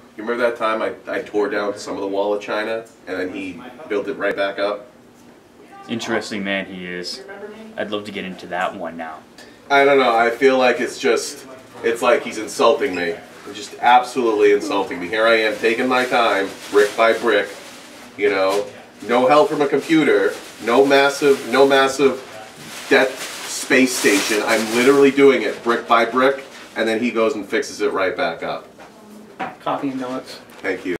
You remember that time I tore down some of the wall of China and then he built it right back up? Interesting man he is. I'd love to get into that one now. I don't know. I feel like it's like he's insulting me. Just absolutely insulting me. Here I am taking my time, brick by brick, you know, no help from a computer, no massive death space station. I'm literally doing it brick by brick, and then he goes and fixes it right back up. Coffee and donuts. Thank you.